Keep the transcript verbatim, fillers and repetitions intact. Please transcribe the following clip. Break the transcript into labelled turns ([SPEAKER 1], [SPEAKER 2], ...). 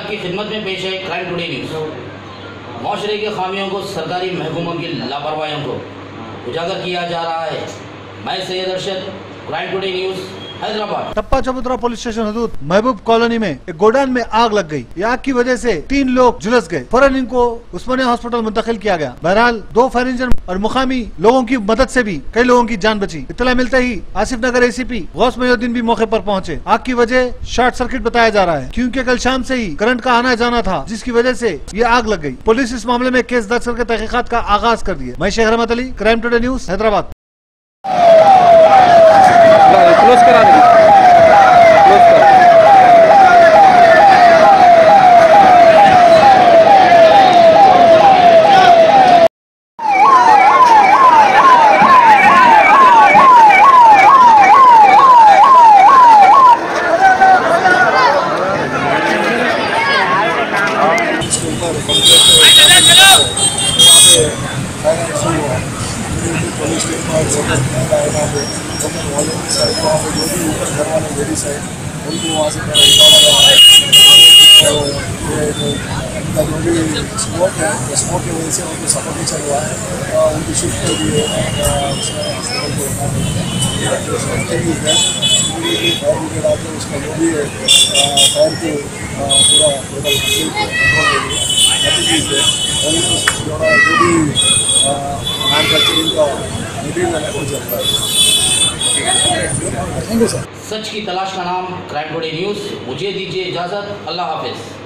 [SPEAKER 1] आपकी खिदमत में पेश है क्राइम टुडे न्यूज़। माशरे की खामियों को, सरकारी महकूमों की लापरवाहियों को उजागर किया जा रहा है। मैं Syed Arshad, crime today news, Hyderabad.
[SPEAKER 2] Tappa Chabutra police station हदूद महबूब कॉलोनी में एक गोडाउन में आग लग गई। ये आग की वजह से तीन लोग झुलस गए। फौरन इनको उस्मानिया हॉस्पिटल मुंतकिल किया गया। बहरहाल दो फायर इंजन और मुकामी लोगों की मदद से भी कई लोगों की जान बची। इत्तला मिलते ही आसिफ नगर एसीपी गौस मोहिउद्दीन भी मौके पर पहुंचे। आग की वजह शॉर्ट सर्किट बताया जा रहा है, क्योंकि कल शाम से ही करंट का आना जाना था, जिसकी वजह से ये आग लग गई। पुलिस इस मामले में केस दर्ज करके तहकीकात का आगाज कर दिया। मैं Sheikh Rahmat Ali, crime today news, Hyderabad.
[SPEAKER 3] Close करा देंगे।
[SPEAKER 4] पुलिस टीम और लोकल आएगा पे लोकल वॉलेंटियर्स साइड वहाँ पे जो भी ऊपर घर वाले लेडी साइड उनको वहाँ से मेरा इशारा उनका जो भी स्मोक है स्मोक की वजह से उनको सफर नहीं चल रहा है। उनकी शिफ्ट हो रही है फायर ब्रिगेड आते उसका जो भी है फायर के पूरा टोटल जो भी मैन्युफैक्चरिंग का मटीरियल है वो चलता है। Thank you sir.
[SPEAKER 1] सच की तलाश का नाम क्राइम टुडे न्यूज़। मुझे दीजिए इजाज़त। अल्लाह हाफिज़।